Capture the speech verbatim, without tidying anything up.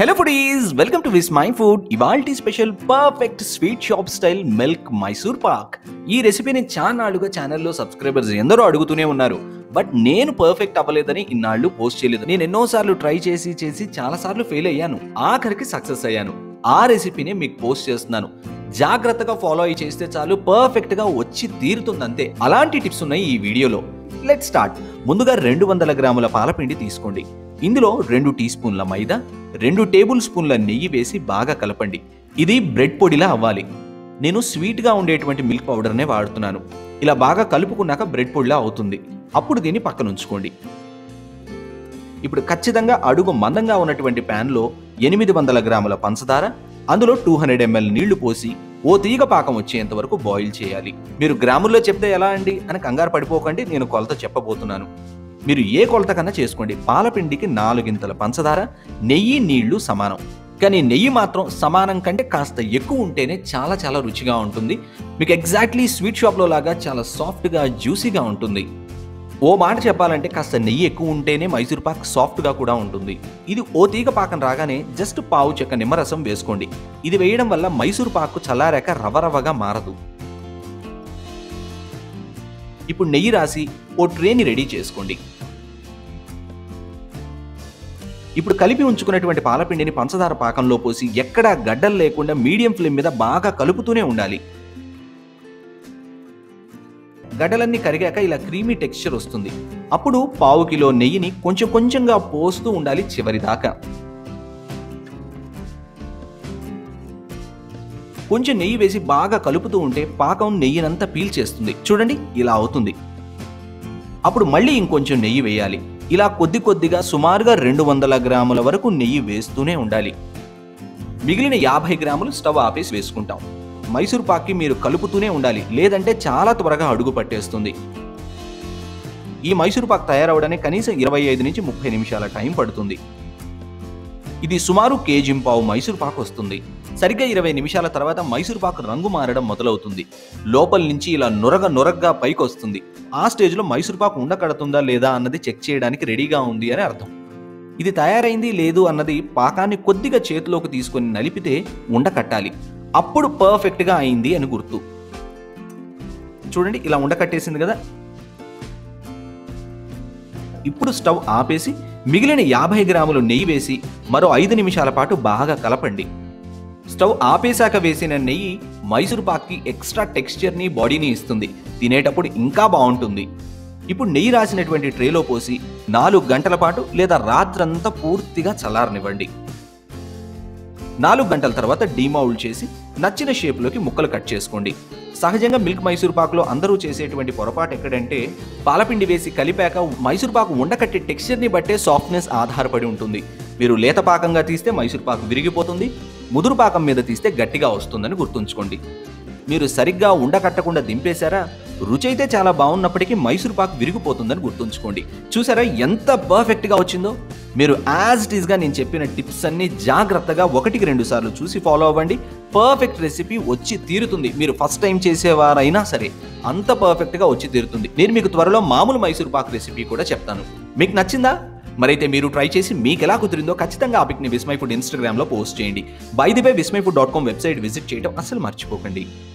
Hello foodies, welcome to Vismai food. ఇవాల్టి special perfect sweet shop style milk Mysore pak. ఈ రెసిపీని చానాళ్ళుగా ఛానల్లో సబ్స్క్రైబర్స్ ఎందరో అడుగుతూనే ఉన్నారు. బట్ నేను పర్ఫెక్ట్ అవ్వలేదని ఇన్నాళ్ళు పోస్ట్ చేయలేదు. నేను ఎన్నోసార్లు ట్రై చేసి చేసి చాలాసార్లు ఫెయిల్ అయ్యాను. ఆఖరికి సక్సెస్ అయ్యాను. ఆ రెసిపీని మీకు పోస్ట్ చేస్తున్నాను. జాగ్రత్తగా ఫాలో అయ్యి చేస్తే చాలు పర్ఫెక్ట్ గా వచ్చి తీరుతుంది అంతే. అలాంటి టిప్స్ ఉన్నాయి ఈ వీడియోలో. Let's start. ముందుగా రెండు వందల గ్రాముల పాలపిండి తీసుకోండి. ఇందులో రెండు టీ స్పూన్ల మైదా, రెండు టేబుల్ స్పూన్ల నెయ్యి వేసి బాగా కలపండి. ఇది బ్రెడ్ పొడిలా అవ్వాలి. నేను స్వీట్గా ఉండేటువంటి మిల్క్ పౌడర్నే వాడుతున్నాను. ఇలా బాగా కలుపుకున్నాక బ్రెడ్ పొడిలా అవుతుంది. అప్పుడు దీన్ని పక్కన ఉంచుకోండి. ఇప్పుడు ఖచ్చితంగా అడుగు మందంగా ఉన్నటువంటి ప్యాన్లో ఎనిమిది వందల గ్రాముల పంచదార, అందులో టూ హండ్రెడ్ ఎంఎల్ నీళ్లు పోసి ఓ తీగ పాకం వచ్చేంత వరకు బాయిల్ చేయాలి. మీరు గ్రాముల్లో చెప్తే ఎలా అండి అని కంగారు పడిపోకండి, నేను కొలత చెప్పబోతున్నాను. మీరు ఏ కొలత కన్నా చేసుకోండి. పాలపిండికి నాలుగింతల పంచదార, నెయ్యి, నీళ్లు సమానం. కానీ నెయ్యి మాత్రం సమానం కంటే కాస్త ఎక్కువ ఉంటేనే చాలా చాలా రుచిగా ఉంటుంది. మీకు ఎగ్జాక్ట్లీ స్వీట్ షాప్లో లాగా చాలా సాఫ్ట్గా జ్యూసీగా ఉంటుంది. ఓ మాట చెప్పాలంటే కాస్త నెయ్యి ఎక్కువ ఉంటేనే మైసూర్ పాక్ సాఫ్ట్గా కూడా ఉంటుంది. ఇది ఓ తీగ పాకం రాగానే జస్ట్ పావు చెక్క నిమ్మరసం వేసుకోండి. ఇది వేయడం వల్ల మైసూర్ పాకు చల్లారాక రవరవగా మారదు. ఇప్పుడు నెయ్యి రాసి ఓ ట్రేని రెడీ చేసుకోండి. ఇప్పుడు కలిపి ఉంచుకున్నటువంటి పాలపిండిని పంచదార పాకంలో పోసి ఎక్కడా గడ్డలు లేకుండా మీడియం ఫ్లేమ్ మీద బాగా కలుపుతూనే ఉండాలి. గడ్డలన్నీ కరిగాక ఇలా క్రీమీ టెక్స్చర్ వస్తుంది. అప్పుడు పావు కిలో నెయ్యిని కొంచెం కొంచెంగా పోస్తూ ఉండాలి చివరి దాకా. కొంచెం నెయ్యి వేసి బాగా కలుపుతూ ఉంటే పాకం నెయ్యినంతా పీల్చేస్తుంది. చూడండి, ఇలా అవుతుంది. అప్పుడు మళ్ళీ ఇంకొంచెం నెయ్యి వేయాలి. ఇలా కొద్ది కొద్దిగా సుమారుగా రెండు వందల గ్రాముల వరకు నెయ్యి వేస్తూనే ఉండాలి. మిగిలిన యాభై గ్రాములు స్టవ్ ఆపేసి వేసుకుంటాం. మైసూర్ పాక్కి మీరు కలుపుతూనే ఉండాలి, లేదంటే చాలా త్వరగా అడుగు పట్టేస్తుంది. ఈ మైసూర్ పాక్ తయారవడానికి కనీసం ఇరవై ఐదు నుంచి ముప్పై నిమిషాల టైం పడుతుంది. ఇది సుమారు కేజీ పావు మైసూర్ పాక్ వస్తుంది. సరిగ్గా ఇరవై నిమిషాల తర్వాత మైసూర్ పాక్ రంగు మారడం మొదలవుతుంది. లోపల నుంచి ఇలా నొరగ నొరగ్గా పైకి వస్తుంది. ఆ స్టేజ్లో మైసూర్ పాక్ ఉండకడుతుందా లేదా అన్నది చెక్ చేయడానికి రెడీగా ఉంది అని అర్థం. ఇది తయారైంది లేదు అన్నది పాకాన్ని కొద్దిగా చేతిలోకి తీసుకొని నలిపితే ఉండకట్టాలి. అప్పుడు పర్ఫెక్ట్గా అయింది అని గుర్తు. చూడండి, ఇలా ఉండకట్టేసింది కదా. ఇప్పుడు స్టవ్ ఆపేసి మిగిలిన యాభై గ్రాములు నెయ్యి వేసి మరో ఐదు నిమిషాల పాటు బాగా కలపండి. స్టవ్ ఆపేశాక వేసిన నెయ్యి మైసూర్ పాక్కి ఎక్స్ట్రా టెక్స్చర్ని, బాడీని ఇస్తుంది. తినేటప్పుడు ఇంకా బాగుంటుంది. ఇప్పుడు నెయ్యి రాసినటువంటి ట్రేలో పోసి నాలుగు గంటల పాటు లేదా రాత్రంతా పూర్తిగా చల్లారనివ్వండి. నాలుగు గంటల తర్వాత డీమౌల్డ్ చేసి నచ్చిన షేప్లోకి ముక్కలు కట్ చేసుకోండి. సహజంగా మిల్క్ మైసూర్ పాక్లో అందరూ చేసేటువంటి పొరపాటు ఎక్కడంటే పాలపిండి వేసి కలిపాక మైసూర్ పాకు ఉండకట్టే టెక్స్చర్ని బట్టే సాఫ్ట్నెస్ ఆధారపడి ఉంటుంది. మీరు లేత పాకంగా తీస్తే మైసూర్ పాకు విరిగిపోతుంది, ముదురు పాకం మీద తీస్తే గట్టిగా వస్తుందని గుర్తుంచుకోండి. మీరు సరిగ్గా ఉండకట్టకుండా దింపేశారా, రుచి అయితే చాలా బాగున్నప్పటికీ మైసూర్ పాక్ విరిగిపోతుందని గుర్తుంచుకోండి. చూసారా ఎంత పర్ఫెక్ట్గా వచ్చిందో. మీరు యాజ్ ఇట్ ఈస్గా నేను చెప్పిన టిప్స్ అన్ని జాగ్రత్తగా ఒకటికి రెండు సార్లు చూసి ఫాలో అవ్వండి. పర్ఫెక్ట్ రెసిపీ వచ్చి తీరుతుంది. మీరు ఫస్ట్ టైం చేసేవారైనా సరే అంత పర్ఫెక్ట్గా వచ్చి తీరుతుంది. నేను మీకు త్వరలో మామూలు మైసూర్ పాక్ రెసిపీ కూడా చెప్తాను. మీకు నచ్చిందా? మరైతే మీరు ట్రై చేసి మీకు ఎలా కుదిరిందో ఖచ్చితంగా ఆ పిక్ని విస్మై ఫుడ్ ఇన్స్టాగ్రామ్లో పోస్ట్ చేయండి. By the way Vismai food dot com website visit చేయడం అసలు మర్చిపోకండి.